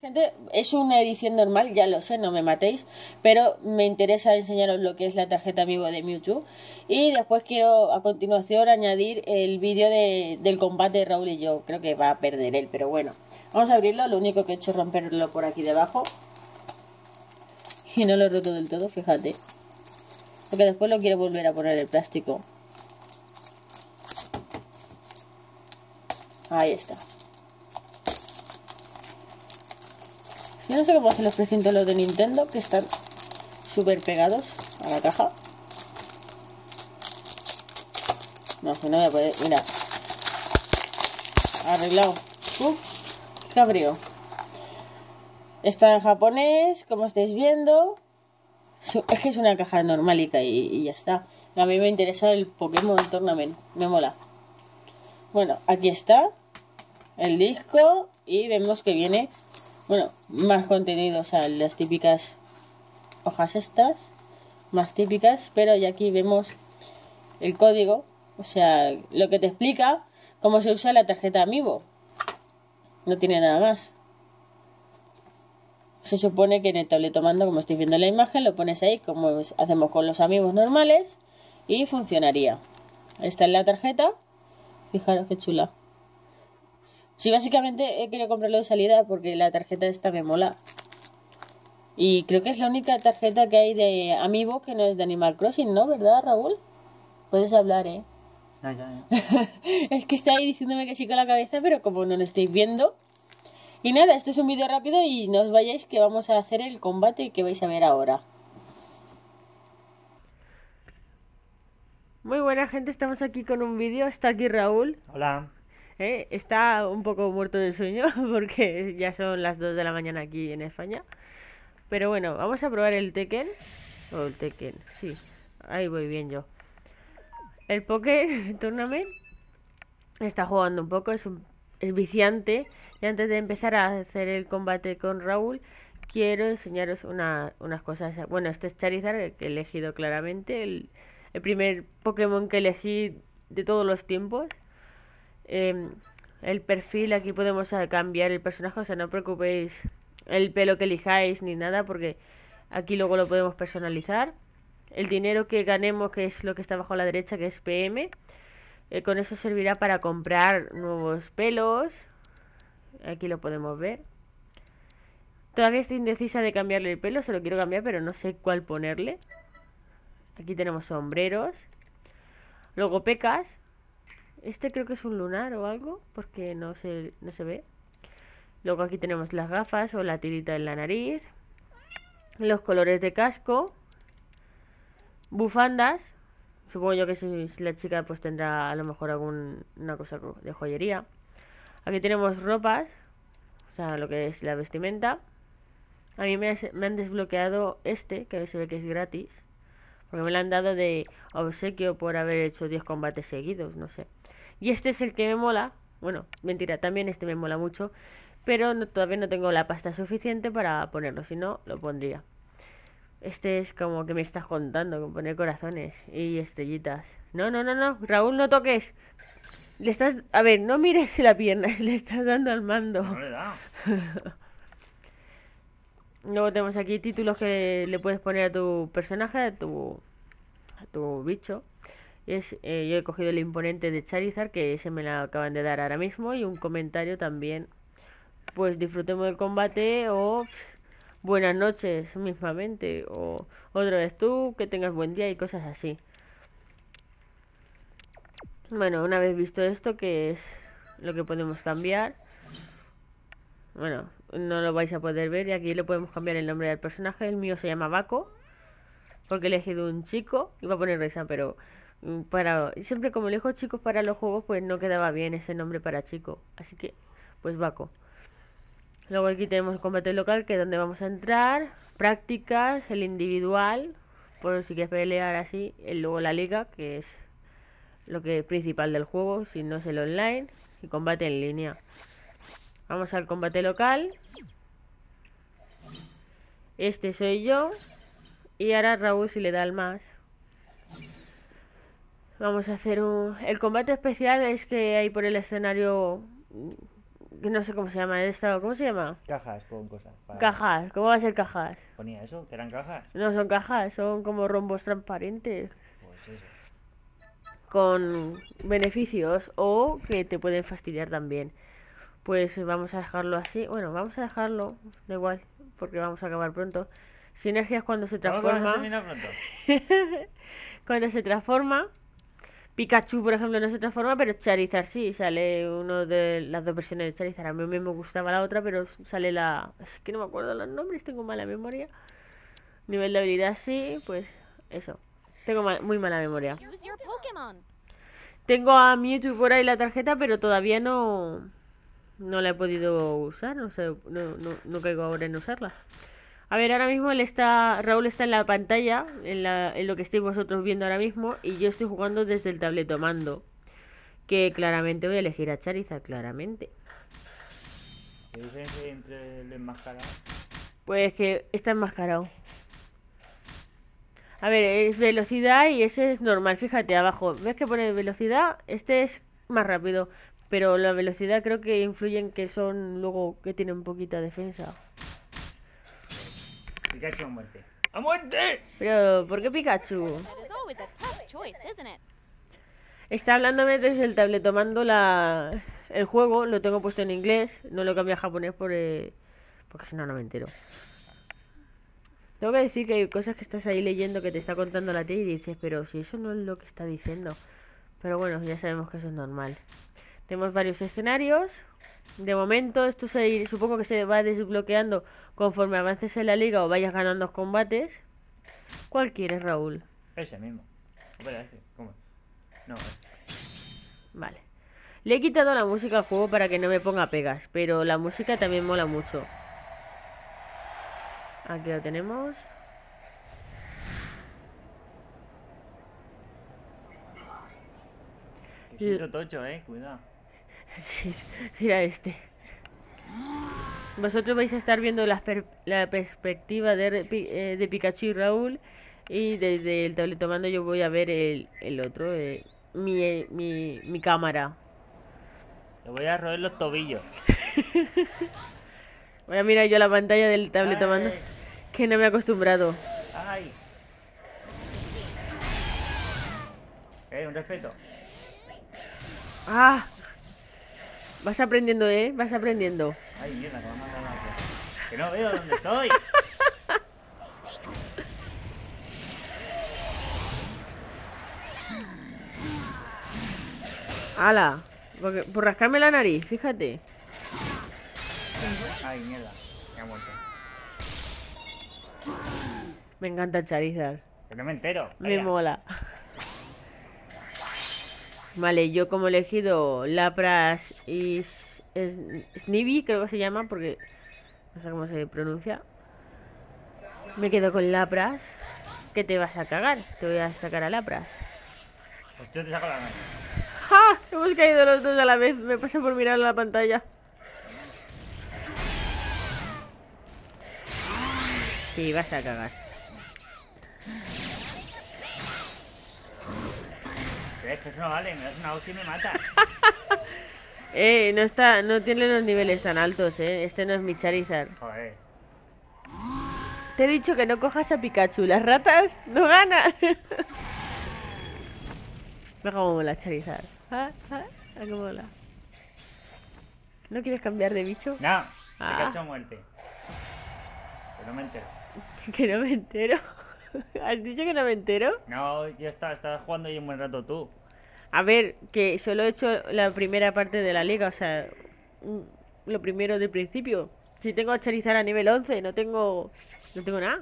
Gente, es una edición normal, ya lo sé, no me matéis, pero me interesa enseñaros lo que es la tarjeta amiibo de Mewtwo y después quiero a continuación añadir el vídeo del combate de Raúl y yo. Creo que va a perder él, pero bueno, vamos a abrirlo. Lo único que he hecho es romperlo por aquí debajo y no lo he roto del todo, fíjate, porque después lo quiero volver a poner el plástico. Ahí está. Yo no sé cómo hacen los precintos los de Nintendo, que están súper pegados a la caja. No sé, no voy a poder. Mira. Arreglado. Uf, qué cabrío. Está en japonés, como estáis viendo. Es que es una caja normalica y ya está. A mí me interesa el Pokémon Tournament. Me mola. Bueno, aquí está el disco y vemos que viene... Bueno, más contenido, o sea, las típicas hojas estas, más típicas, pero ya aquí vemos el código, o sea, lo que te explica cómo se usa la tarjeta Amiibo. No tiene nada más. Se supone que en el tabletomando, como estáis viendo en la imagen, lo pones ahí como hacemos con los Amiibos normales y funcionaría. Esta es la tarjeta, fijaros qué chula. Sí, básicamente he querido comprarlo de salida porque la tarjeta esta me mola. Y creo que es la única tarjeta que hay de Amiibo que no es de Animal Crossing, ¿no? ¿Verdad, Raúl? Puedes hablar, ¿eh? Ya. Es que está ahí diciéndome que sí con la cabeza, pero como no lo estáis viendo. Y nada, esto es un vídeo rápido y no os vayáis que vamos a hacer el combate que vais a ver ahora. Muy buena gente, estamos aquí con un vídeo. Está aquí Raúl. Hola. Está un poco muerto de sueño porque ya son las 2 de la mañana aquí en España. Pero bueno, vamos a probar el Tekken. O el Tekken, sí. Ahí voy bien yo. El Poké Tournament. Está jugando un poco, es viciante. Y antes de empezar a hacer el combate con Raúl, quiero enseñaros unas cosas. Bueno, este es Charizard, que he elegido claramente. El primer Pokémon que elegí de todos los tiempos. El perfil, aquí podemos cambiar el personaje, o sea, no os preocupéis el pelo que elijáis ni nada, porque aquí luego lo podemos personalizar. El dinero que ganemos, que es lo que está abajo a la derecha, que es PM, con eso servirá para comprar nuevos pelos. Aquí lo podemos ver. Todavía estoy indecisa de cambiarle el pelo, se lo quiero cambiar, pero no sé cuál ponerle. Aquí tenemos sombreros. Luego pecas. Este creo que es un lunar o algo, porque no se ve. Luego aquí tenemos las gafas o la tirita en la nariz. Los colores de casco. Bufandas. Supongo yo que si la chica pues tendrá a lo mejor alguna cosa de joyería. Aquí tenemos ropas. O sea, lo que es la vestimenta. A mí me han desbloqueado este, que se ve que es gratis. Porque me lo han dado de obsequio por haber hecho 10 combates seguidos, no sé. Y este es el que me mola. Bueno, mentira, también este me mola mucho. Pero todavía no tengo la pasta suficiente para ponerlo, si no, lo pondría. Este es como que me estás contando, con poner corazones y estrellitas. No, Raúl, no toques. Le estás... A ver, no mires la pierna, le estás dando al mando. No le da. Luego tenemos aquí títulos que le puedes poner a tu personaje, a tu bicho. Yo he cogido el imponente de Charizard, que ese me lo acaban de dar ahora mismo, y un comentario también. Pues disfrutemos del combate o buenas noches mismamente, o otra vez tú, que tengas buen día y cosas así. Bueno, una vez visto esto, que es lo que podemos cambiar. Bueno, no lo vais a poder ver y aquí le podemos cambiar el nombre del personaje. El mío se llama Baco, porque he elegido un chico. Iba a poner Reza, pero siempre como elijo chicos para los juegos, pues no quedaba bien ese nombre para chico. Así que, pues Baco. Luego aquí tenemos el combate local, que es donde vamos a entrar. Prácticas, el individual, por si quieres pelear así. Luego la liga, que es lo que es principal del juego, si no es el online. Y combate en línea. Vamos al combate local. Este soy yo. Y ahora Raúl, si le da el más. Vamos a hacer el combate especial es que hay por el escenario que no sé cómo se llama esto. ¿Cómo se llama? Cajas con cosas. Cajas. ¿Cómo va a ser cajas? Ponía eso, que eran cajas. No son cajas, son como rombos transparentes. Pues eso. Con beneficios o que te pueden fastidiar también. Pues vamos a dejarlo así. Bueno, vamos a dejarlo, da igual, porque vamos a acabar pronto. Sinergia es cuando se ¿Cómo que vas a transforma. terminar pronto? Cuando se transforma. Pikachu, por ejemplo, no se transforma, pero Charizard sí. Sale uno de las dos versiones de Charizard. A mí me gustaba la otra, pero sale la... Es que no me acuerdo los nombres, tengo mala memoria. Nivel de habilidad sí, pues eso. Tengo muy mala memoria. Choose your Pokémon. Tengo a Mewtwo por ahí la tarjeta, pero todavía no la he podido usar. No sé, no caigo ahora en usarla. A ver, ahora mismo Raúl está en la pantalla, en lo que estáis vosotros viendo ahora mismo, y yo estoy jugando desde el tabletomando. Que claramente voy a elegir a Charizard, claramente. ¿Qué diferencia hay entre el enmascarado? Pues que está enmascarado. A ver, es velocidad y ese es normal, fíjate abajo. ¿Ves que pone velocidad? Este es más rápido. Pero la velocidad creo que influye en que son luego que tienen poquita defensa. Pikachu a muerte. ¡A muerte! Pero, ¿por qué Pikachu? That is always a tough choice, isn't it? Está hablándome desde el tabletomando el juego, lo tengo puesto en inglés, no lo cambié a japonés porque si no, no me entero. Tengo que decir que hay cosas que estás ahí leyendo que te está contando la tía y dices, pero si eso no es lo que está diciendo. Pero bueno, ya sabemos que eso es normal. Tenemos varios escenarios. De momento, esto supongo que se va desbloqueando conforme avances en la liga o vayas ganando los combates. ¿Cuál quieres, Raúl? Ese mismo. Espera, ese. ¿Cómo? No, Vale. Le he quitado la música al juego para que no me ponga pegas, pero la música también mola mucho. Aquí lo tenemos. que siento tocho, cuidado. Sí, mira este. Vosotros vais a estar viendo la perspectiva de Pikachu y Raúl. Y desde el tabletomando yo voy a ver el otro, mi cámara. Le voy a roer los tobillos. Voy a mirar yo la pantalla del tabletomando, Ay. que no me he acostumbrado. ¡Ay! Un respeto. ¡Ah! Vas aprendiendo, vas aprendiendo. Ay, mierda, que me ha matado la otra. Que no veo dónde estoy. ¡Hala! Por rascarme la nariz, fíjate. Ay, mierda. Me ha muerto. Me encanta Charizard. Que no me entero. Me Vaya. mola. Vale, yo como he elegido Lapras y Snivy, creo que se llama, porque no sé cómo se pronuncia. Me quedo con Lapras. ¿Qué te vas a cagar? Te voy a sacar a Lapras. Pues yo te saco la mano. ¡Ja! Hemos caído los dos a la vez. Me pasa por mirar la pantalla. Te vas a cagar. ¿Crees que eso no vale? Me das una hostia y me mata. No tiene los niveles tan altos, Este no es mi Charizard. Joder. Te he dicho que no cojas a Pikachu. Las ratas no ganan. Me hago mola Charizard. Qué mola. ¿No quieres cambiar de bicho? No, Ah. Pikachu a muerte. Que no me entero. Que no me entero. ¿Has dicho que no me entero? No, ya estabas jugando ahí un buen rato tú. A ver, que solo he hecho la primera parte de la liga, o sea, lo primero del principio. Si tengo a Charizard a nivel 11, no tengo nada.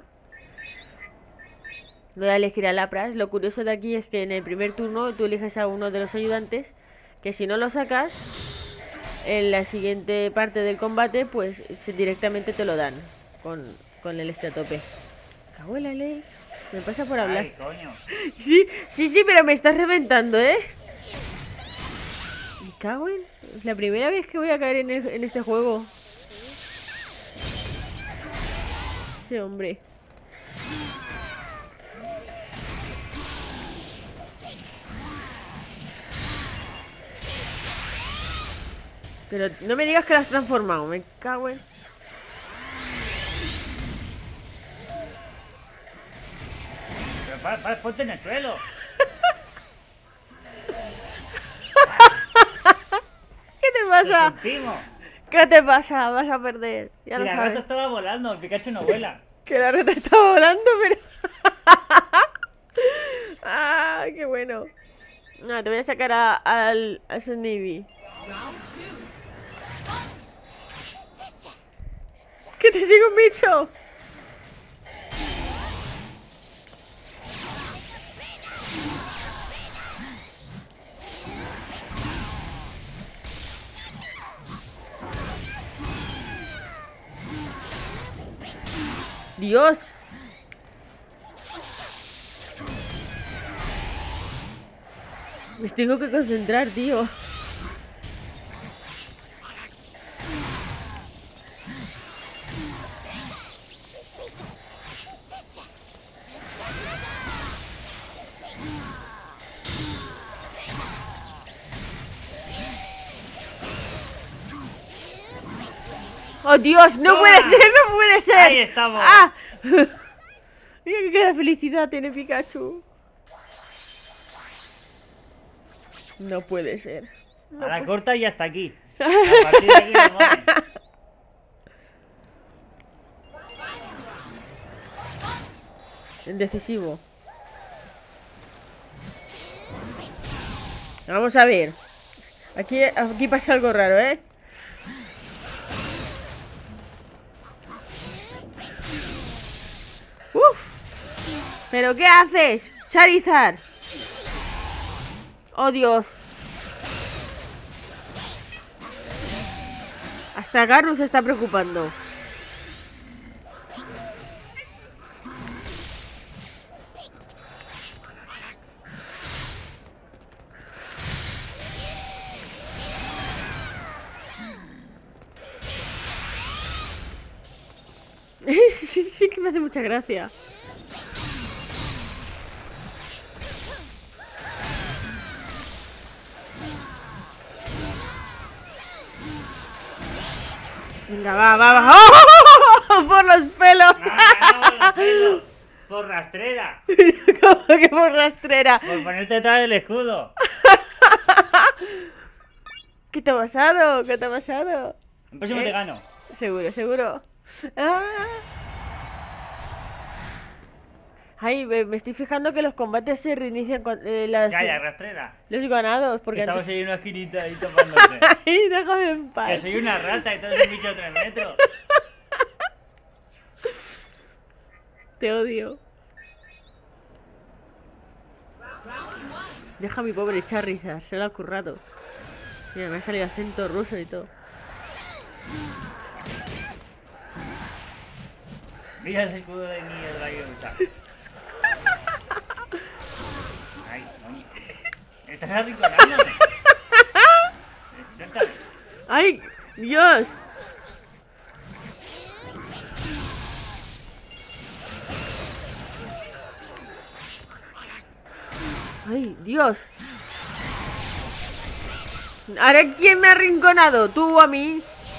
Voy a elegir a Lapras. Lo curioso de aquí es que en el primer turno tú eliges a uno de los ayudantes, que si no lo sacas, en la siguiente parte del combate, pues directamente te lo dan con el a tope. Cago en la ley. Me pasa por hablar. Ay, coño. Sí, pero me estás reventando, Me cago en... Es la primera vez que voy a caer en este juego. Ese hombre. Pero no me digas que la has transformado. Me cago en... Pero ponte en el suelo. ¿Qué te pasa? Sentimos. ¿Qué te pasa? Vas a perder. Ya Si lo la rata sabes. estaba volando, el Pikachu no vuela. Que la rata está volando, pero... ¡Ah, qué bueno! No, te voy a sacar al Snivy. ¡Que te sigue un bicho! ¡Dios! Me tengo que concentrar, tío. ¡Oh, Dios! ¡No ¡Toma! puede ser! ¡No puede ser! Ahí estamos. ¡Ah! Mira qué cara de felicidad tiene Pikachu. No puede ser. A la corta y hasta aquí. A partir de aquí no muere. Decisivo. Vamos a ver. Aquí pasa algo raro, ¿eh? ¡Uf! ¿Pero qué haces? ¡Charizard! ¡Oh, Dios! Hasta Garrus se está preocupando. Sí que me hace mucha gracia. Venga, va. ¡Oh! ¡Por los pelos! Ah, por los pelos. Por rastrera. ¿Cómo que por rastrera? Por ponerte detrás del escudo. ¿Qué te ha pasado? ¿Qué te ha pasado? El próximo te gano. Seguro. Ah. Ay, me estoy fijando que los combates se reinician con Calla, rastrera. los ganados, porque Estamos antes... ahí en una esquinita ahí topándote. Ay, déjame en paz. Que soy una rata y tú eres un bicho de 3 metros. Te odio. Deja a mi pobre Charizard, se lo ha currado. Mira, me ha salido acento ruso y todo. Mira ese escudo de mi Dragón. Ay, coño. Estás arrinconándome. Suéltame. ¡Ay, Dios! ¡Ay, Dios! ¿Ahora quién me ha arrinconado? ¿Tú o a mí?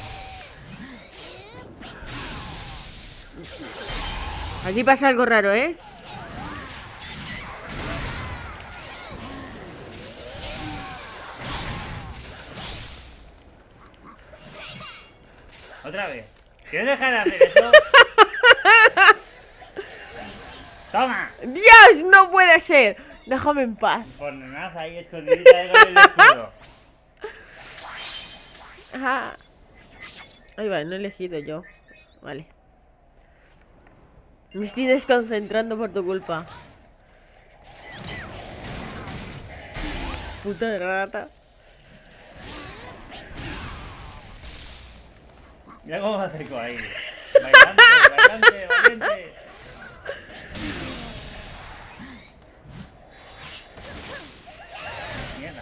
Aquí pasa algo raro, ¿eh? Otra vez. ¿Quieres dejar de hacer eso? ¡Toma! ¡Dios! ¡No puede ser! Déjame en paz. Por nenaza ahí escondidita de el escudo. Ajá. Ahí va, no he elegido yo. Vale. Me estoy desconcentrando por tu culpa. Puta rata. Mira cómo me acerco ahí. Bailante, valiente. Mierda.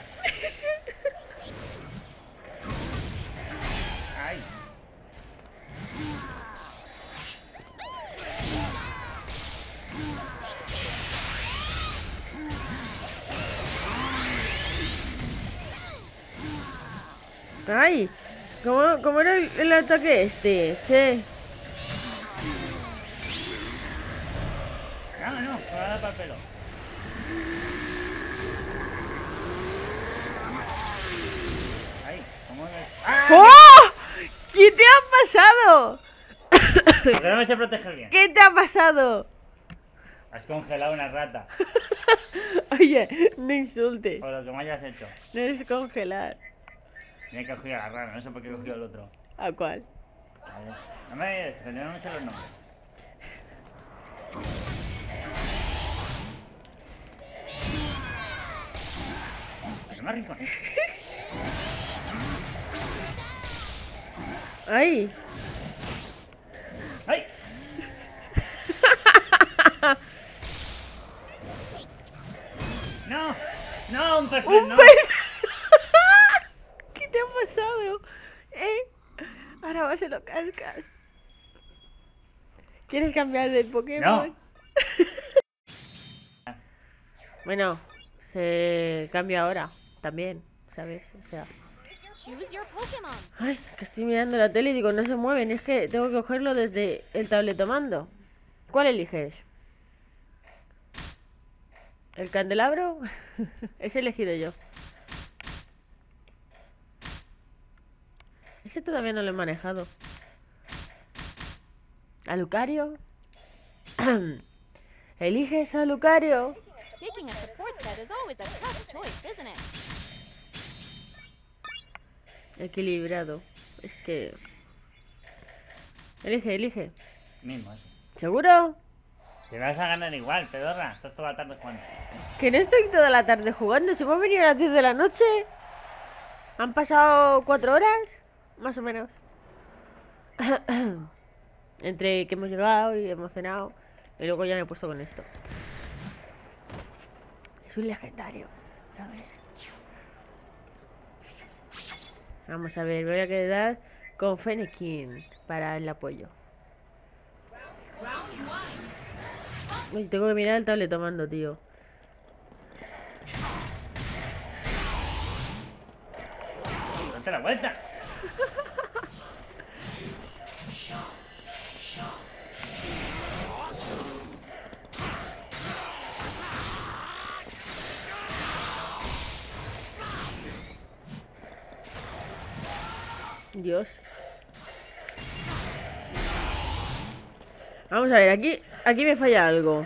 Ay. ¡Ay! ¿Cómo era el ataque este? Che. No, no, se va a dar para el pelo. Ahí, ¿cómo ves? ¡Ah! ¡Oh! ¿Qué te ha pasado? ¿Por qué no me sé proteger bien? ¿Qué te ha pasado? Has congelado una rata. Oye, no insultes. O lo que me hayas hecho. No es congelar. Tiene que coger a la rana, no sé por qué he cogido el otro. ¿A cuál? Vale. No me sé los nombres. ¿Qué más rico? ¡Ay! ¡Ay! ¡No! ¡No, un pez! ¡Un no! pez! ¿Qué te ha pasado? Ahora vas y lo cascas. ¿Quieres cambiar de Pokémon? No. Bueno, se cambia ahora también, ¿sabes? O sea... Choose your Pokemon. Ay, que estoy mirando la tele y digo, no se mueven. Es que tengo que cogerlo desde el tabletomando. ¿Cuál eliges? ¿El candelabro? Ese he elegido yo. Ese todavía no lo he manejado. ¿A Lucario? ¿Eliges a Lucario? Picking a support set is always a tough choice, isn't it? Equilibrado. Es que... Elige. Mismo, ¿Seguro? Te vas a ganar igual, pedorra. Estás toda la tarde jugando. Que no estoy toda la tarde jugando. Si hemos venido a las 10 de la noche. Han pasado 4 horas. Más o menos. Entre que hemos llegado y hemos cenado. Y luego ya me he puesto con esto. Es un legendario. ¿Lo ves? Vamos a ver, voy a quedar con Fennekin para el apoyo. Uy, tengo que mirar el tabletomando, tío. ¡Date la vuelta! Dios. Vamos a ver, aquí me falla algo.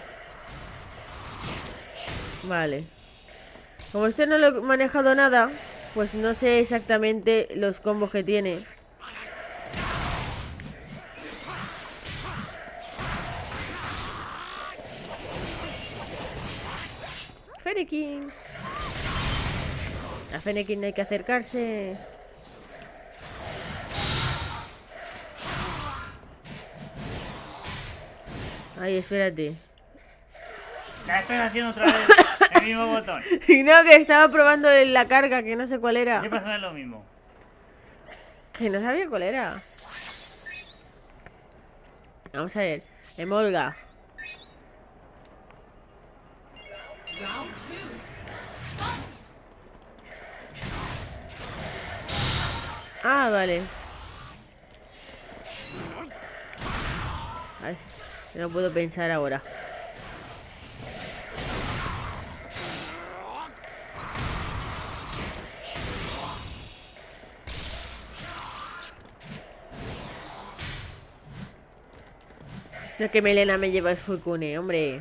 Vale. Como este no lo he manejado nada, pues no sé exactamente los combos que tiene. Fennekin. A Fennekin hay que acercarse. Ay, espérate. Ya estoy haciendo otra vez el mismo botón. Y no, que estaba probando la carga, que no sé cuál era. ¿Qué pasa? Es lo mismo. Que no sabía cuál era. Vamos a ver. Emolga. Ah, vale. Ay, no puedo pensar ahora. No, que Melena me lleva el Suicune, hombre.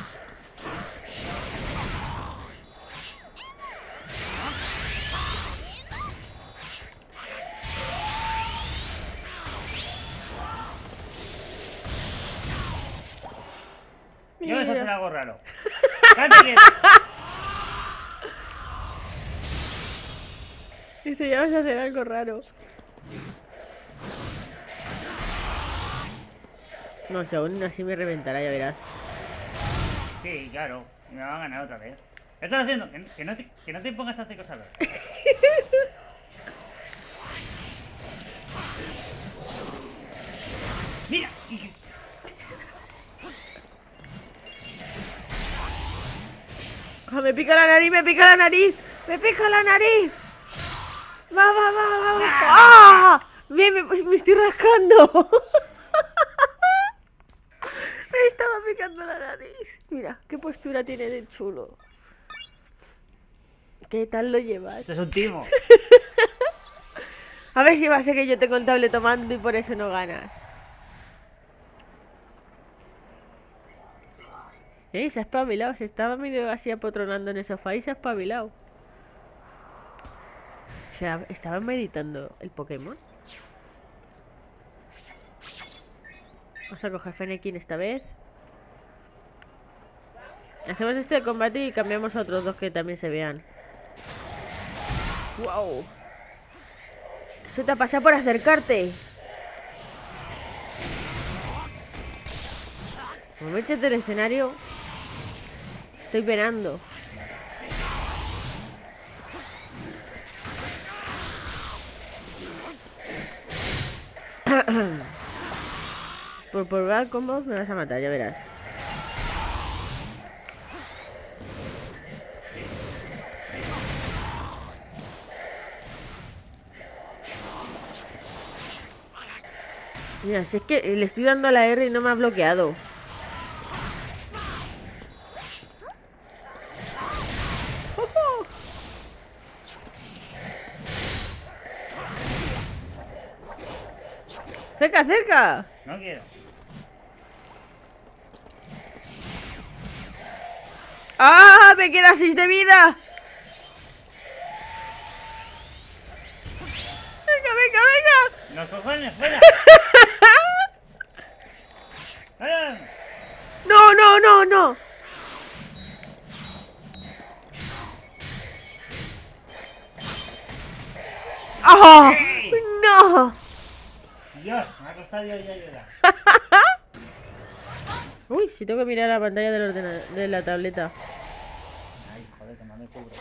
Yo voy a hacer Mira. algo raro. ¡Cállate quieto! Dice, ya vas a hacer algo raro. No sé, aún así me reventará, ya verás. Sí, claro. Y me va a ganar otra vez. ¿Qué estás haciendo? Que no te pongas a hacer cosas raras. Mira. ¡Ah, me pica la nariz, me pica la nariz! ¡Me pica la nariz! ¡Va, va, va, va! Va. ¡Ah! Me estoy rascando. Me estaba picando la nariz. Mira, qué postura tiene de chulo. ¿Qué tal lo llevas? Esto es un timo. A ver si va a ser que yo tengo un tablet tomando y por eso no ganas. Se ha espabilado. Se estaba medio así apotronando en el sofá y se ha espabilado. O sea, estaba meditando el Pokémon. Vamos a coger Fennekin esta vez. Hacemos este de combate y cambiamos a otros dos que también se vean. ¡Wow! Eso te ha pasado por acercarte. Como me eches del escenario, estoy penando. Por probar combos me vas a matar, ya verás. Mira, si es que le estoy dando a la R y no me ha bloqueado. ¡Cerca, cerca! No quiero. ¡Ah! ¡Me queda 6 de vida! ¡Venga, venga, venga! ¡Los cojones, fuera! ¡Fuera! ¡No, no, no, no! ¡Ah! ¡No! Dios, me ha costado Dios ya ayudar. Uy, si tengo que mirar la pantalla del ordenador, de la tableta. Ay, joder, que no me cubro.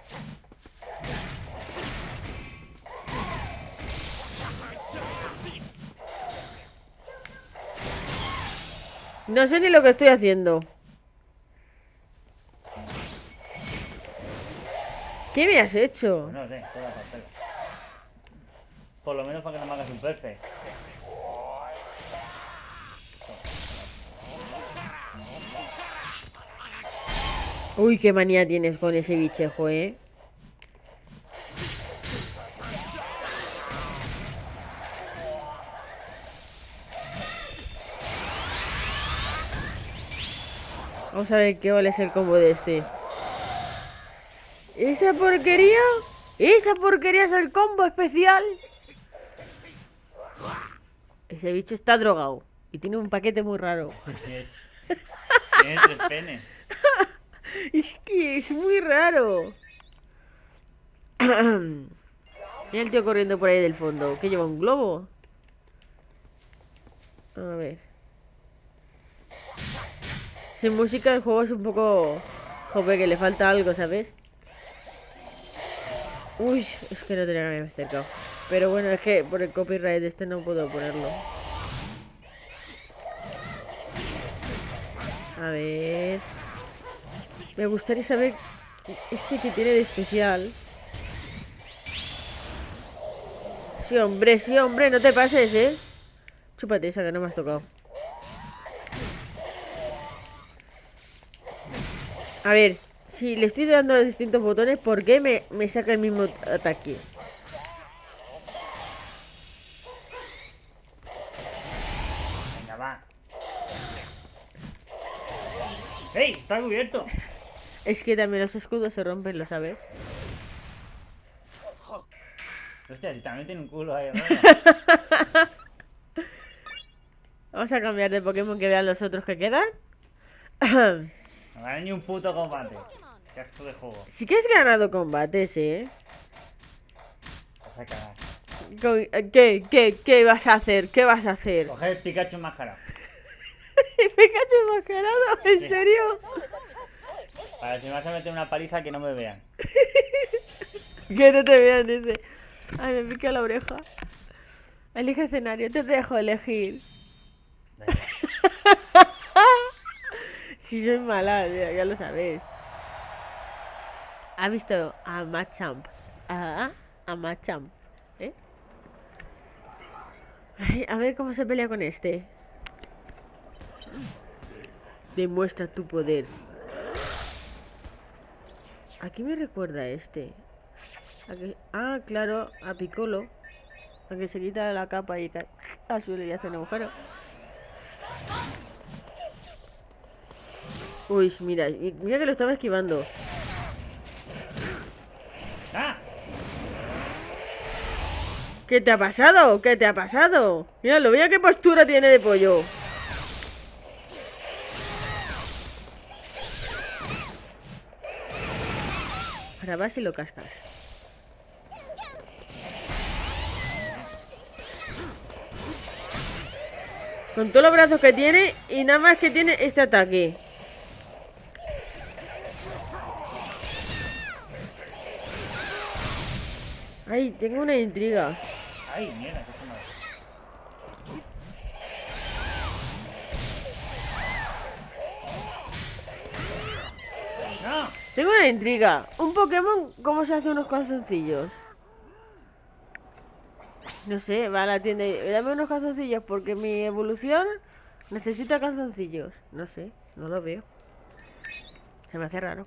No sé ni lo que estoy haciendo. ¿Qué me has hecho? No sé, toda papel. Por lo menos para que no me hagas un perfect. Uy, qué manía tienes con ese bichejo, ¿eh? Vamos a ver qué vale es el combo de este. ¿Esa porquería? ¿Esa porquería es el combo especial? Ese bicho está drogado. Y tiene un paquete muy raro. Tiene 3 penes. Es que es muy raro. Mira el tío corriendo por ahí del fondo. ¿Qué lleva? ¿Un globo? A ver. Sin música el juego es un poco... Joder, que le falta algo, ¿sabes? Uy, es que no tenía que haberme acercado. Pero bueno, es que por el copyright de este no puedo ponerlo. A ver... Me gustaría saber este que tiene de especial. Sí, hombre, no te pases, ¿eh? Chúpate esa que no me has tocado. A ver, si le estoy dando a distintos botones, ¿por qué me saca el mismo ataque? Venga, va. ¡Ey! ¡Está cubierto! Es que también los escudos se rompen, ¿lo sabes? Hostia, si también tiene un culo ahí, ¿no? Vamos a cambiar de Pokémon que vean los otros que quedan. No gana ni un puto combate. Qué asco de juego. Sí que has ganado combates, ¿eh? Vas a cagar. ¿Qué vas a hacer? ¿Qué vas a hacer? Coger el Pikachu enmascarado. ¿Pikachu enmascarado? ¿En Sí. serio? Para si me vas a meter una paliza que no me vean. Que no te vean, dice. Ay, me pica la oreja. Elige escenario, te dejo elegir. Da igual. Si soy mala, ya lo sabéis. ¿Ha visto a Machamp? a Machamp. ¿Eh? Ay, a ver cómo se pelea con este. Demuestra tu poder. ¿A qué me recuerda este? Ah, claro, a Piccolo. A que se quita la capa y cae al suelo y hace un agujero. Uy, mira, mira que lo estaba esquivando. ¡Ah! ¿Qué te ha pasado? ¿Qué te ha pasado? Míralo, mira qué postura tiene de pollo. Ahora vas y lo cascas. Con todos los brazos que tiene y nada más que tiene este ataque. Ay, tengo una intriga. ¡Ay, mierda! ¿Qué sonaba? ¡No! Tengo una intriga. Un Pokémon, ¿cómo se hace unos calzoncillos? No sé, va a la tienda y dame unos calzoncillos porque mi evolución necesita calzoncillos. No sé, no lo veo. Se me hace raro.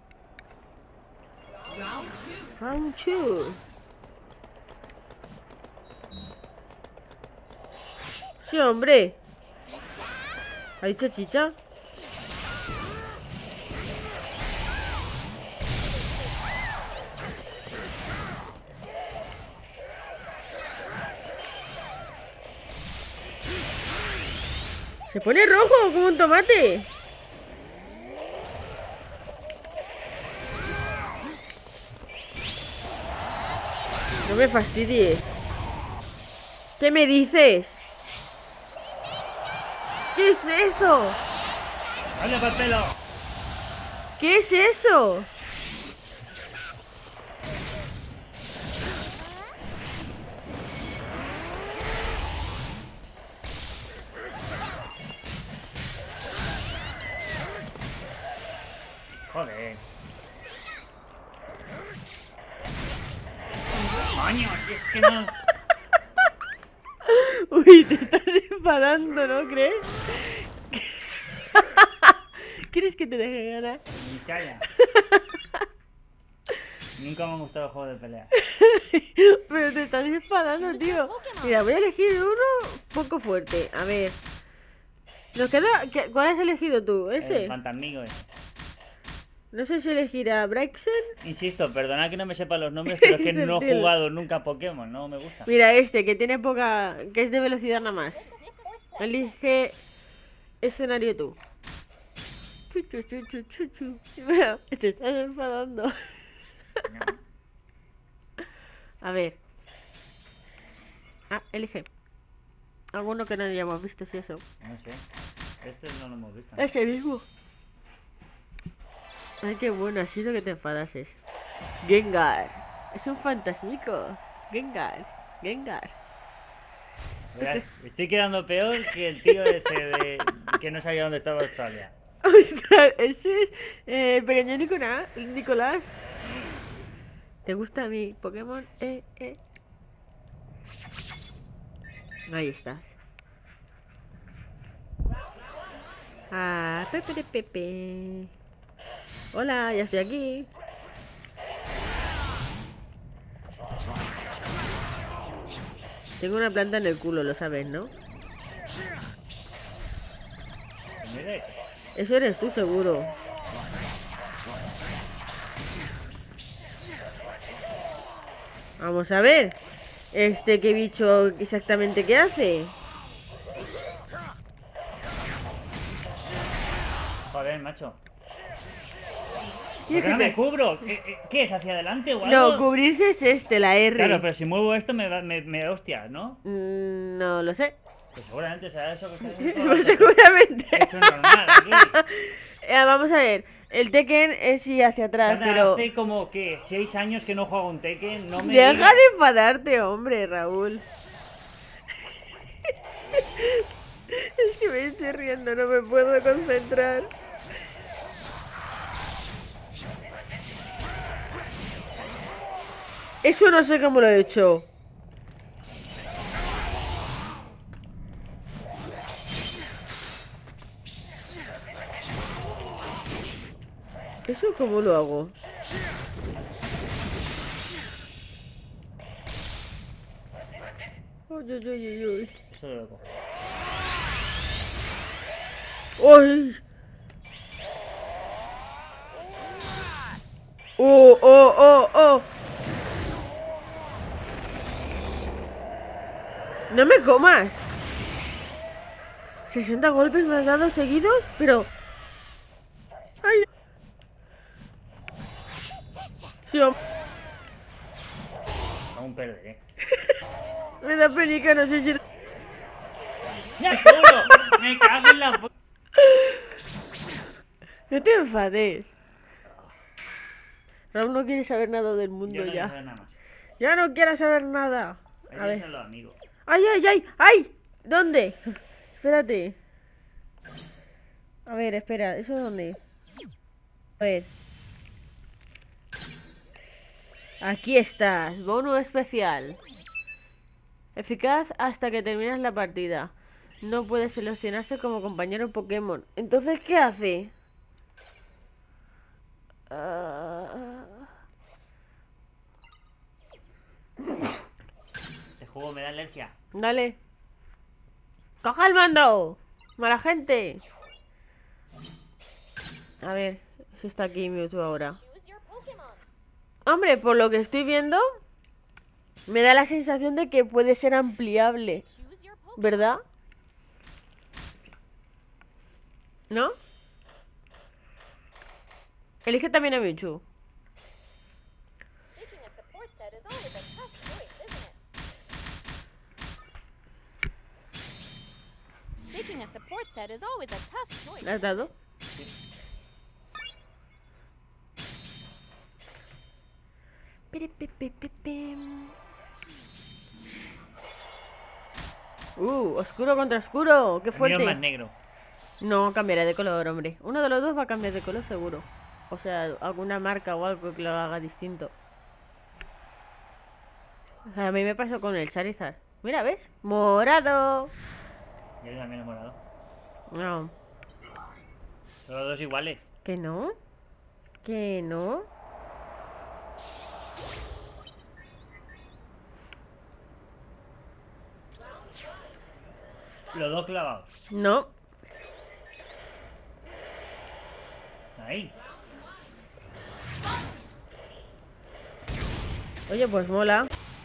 Round 2. Sí, hombre. ¿Ha dicho chicha? Se pone rojo como un tomate. No me fastidies. ¿Qué me dices? ¿Qué es eso? ¡Dale para el pelo! ¿Qué es eso? Joder. Coño, si es que no. Uy, te estás enfadando, ¿no crees? ¿Quieres que te deje ganar? Ni calla. Nunca me han gustado los juegos de pelea. Pero te estás enfadando, tío. Mira, voy a elegir uno poco fuerte. A ver. Nos queda... ¿Cuál has elegido tú? El ¿Ese? fantasmigo ese. No sé si elegir a Braixen. Insisto, perdona que no me sepa los nombres, pero es que no he Entiendo. jugado nunca a Pokémon, no me gusta. Mira, este, que tiene poca... que es de velocidad nada más. Elige escenario tú. Chu, chu, chu, chu, chu, chu. Mira, te estás enfadando. No. A ver. Ah, elige. Alguno que no hayamos visto, si eso. No sé. Este no lo hemos visto. Ese mismo. Ay, qué bueno, ha sido que te enfadases. Gengar. Es un fantasmico. Gengar. Gengar. Verás, estoy quedando peor que el tío ese de que no sabía dónde estaba Australia. Ostras, ese es el pequeño Nicolás. ¿Te gusta mi Pokémon? Ahí estás. Ah, Pepe de Pepe. Hola, ya estoy aquí. Tengo una planta en el culo, lo sabes, ¿no? Mira eso. Eso eres tú, seguro. Vamos a ver. ¿Qué bicho exactamente qué hace? Joder, macho. ¿Qué ¿Por qué no te- me cubro? ¿Qué es? ¿Hacia adelante o algo? No, cubrirse es la R. Claro, pero si muevo esto me hostias, ¿no? No lo sé. Pues seguramente será eso que está haciendo. Pues seguramente. Eso es normal aquí. Vamos a ver. El Tekken es ir hacia atrás, Tarda, pero... hace como que 6 años que no juego un Tekken, no me Deja digas. de enfadarte, hombre, Raúl. Es que me estoy riendo, no me puedo concentrar. Eso no sé cómo lo he hecho. ¿Eso cómo lo hago? Uy, uy, uy, uy. Eso de loco. ¡Uy! ¡Oh, oh, oh, oh! ¡No me comas! 60 golpes me has dado seguidos, pero... ¡Ay! Sí, Aún perderé. me da penica, no sé si... ¡Ya juro! ¡Me cago en la puta! No te enfades. Raúl no quiere saber nada del mundo Yo no quiero ya. saber nada más. Ya no quiero saber nada. Hay A que ver. ser los amigos. ¡Ay, ay, ay! ¡Ay! ¿Dónde? Espérate. A ver, espera. ¿Eso dónde? A ver. Aquí estás. Bonus especial. Eficaz hasta que terminas la partida. No puede seleccionarse como compañero Pokémon. Entonces, ¿qué hace? Este juego me da alergia. Dale. ¡Coja el mando! ¡Mala gente! A ver, si está aquí Mewtwo ahora. Choose your Pokemon. Hombre, por lo que estoy viendo, me da la sensación de que puede ser ampliable, Choose your Pokemon. ¿verdad? ¿No? Elige también a Mewtwo. Picking a support set is always a tough choice, isn't it? Picking a support set is always a tough choice. ¿Le has dado? Oscuro contra oscuro. ¡Qué El mío es más fuerte! negro. No cambiará de color, hombre. Uno de los dos va a cambiar de color seguro. O sea, alguna marca o algo que lo haga distinto. O sea, a mí me pasó con el Charizard. Mira, ¿ves? ¡Morado! Yo también he morado. No. Son los dos iguales. ¿Que no? ¿Que no? Los dos clavados. No. Ahí. Oye, pues mola.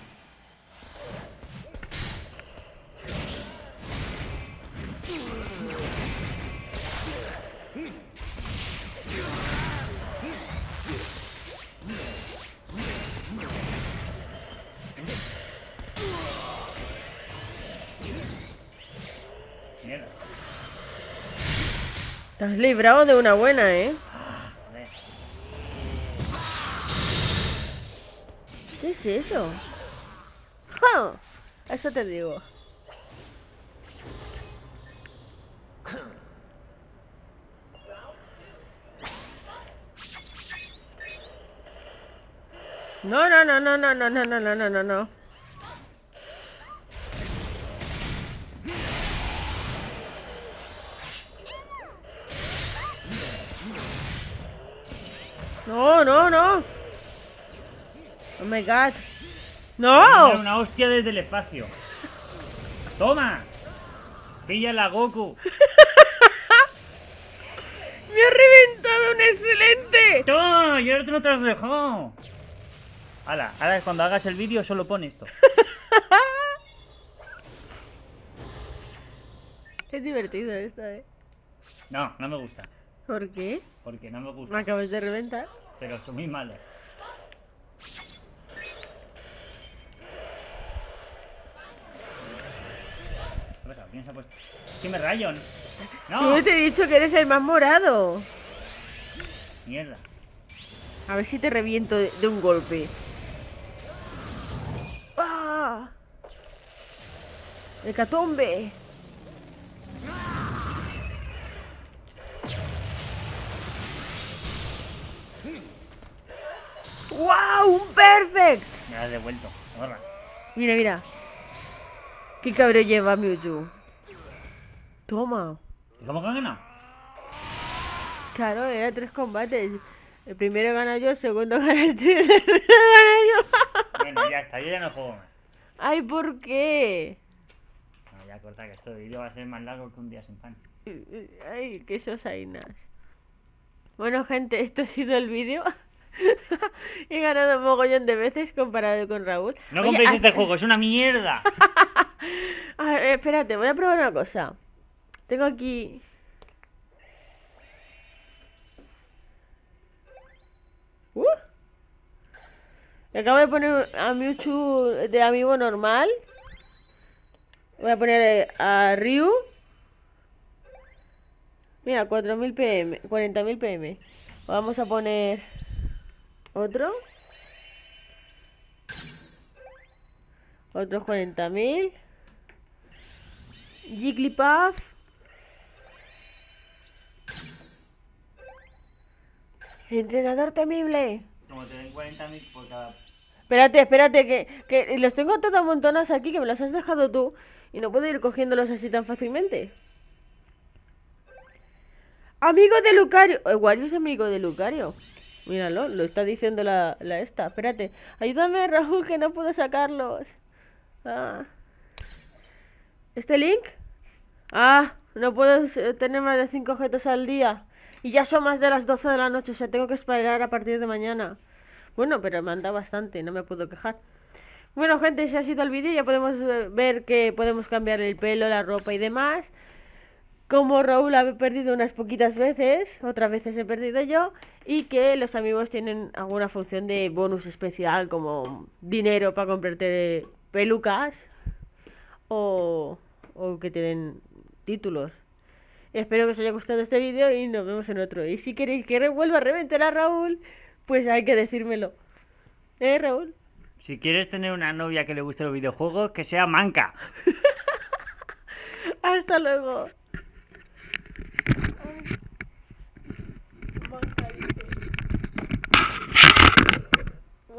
Mierda. Te has librado de una buena, ¿eh? Joder. ¿Qué es eso? ¡Ja! Eso te digo. No, no, no, no, no, no, no, no, no, no, no, no. No, no, no. Oh my god. Voy a dar No. una hostia desde el espacio. ¡Toma! ¡Píllala, Goku! Me ha reventado un excelente. ¡Toma! ¡Y ahora no te lo has dejado! Hala, ahora cuando hagas el vídeo solo pon esto. Es divertido esto, ¿eh? No, no me gusta. ¿Por qué? Porque no me Me gusta. acabas de reventar. Pero son muy malos. ¿Qué pasa? ¿Quién se ha puesto? ¡Que me rayo! ¡No! Yo te he dicho que eres el más morado. ¡Mierda! A ver si te reviento de un golpe. ¡Ah! ¡Hecatombe! ¡Wow! ¡Un perfect! Me la has devuelto. Borra. Mira, mira. Qué cabreo lleva Mewtwo. Toma. ¿Y cómo que han ganado? Claro, era 3 combates. El primero gana yo, el segundo ganas tú y el tercero gana yo. Bueno, ya está, yo ya no juego más. Ay, ¿por qué? No, ya corta, que este vídeo va a ser más largo que un día sin pan. Ay, qué sosainas. Bueno, gente, esto ha sido el vídeo. He ganado un mogollón de veces comparado con Raúl. No Oye, compréis este juego, es una mierda. A ver, espérate, voy a probar una cosa. Tengo aquí... Le acabo de poner a Mewtwo de amigo normal. Voy a poner a Ryu. Mira, 4000 PM, 40.000 PM. Vamos a poner otro. Otros 40.000. Jigglypuff. Entrenador temible. Como te den 40.000 por cada... Espérate, que los tengo todos montonas aquí, que me los has dejado tú. Y no puedo ir cogiéndolos así tan fácilmente. Amigo de Lucario. Wario es amigo de Lucario. Míralo, lo está diciendo la esta. Espérate. Ayúdame, Raúl, que no puedo sacarlos. Ah. ¿Este Link? Ah, no puedo tener más de 5 objetos al día. Y ya son más de las 12 de la noche, o sea, tengo que esperar a partir de mañana. Bueno, pero me han dado bastante, no me puedo quejar. Bueno, gente, ese ha sido el vídeo. Ya podemos ver que podemos cambiar el pelo, la ropa y demás. Como Raúl ha perdido unas poquitas veces, otras veces he perdido yo. Y que los amigos tienen alguna función de bonus especial, como dinero para comprarte pelucas. O que te den títulos. Espero que os haya gustado este vídeo y nos vemos en otro. Y si queréis que vuelva a reventar a Raúl, pues hay que decírmelo. Raúl? Si quieres tener una novia que le guste los videojuegos, que sea manca. Hasta luego. Ay. Manca.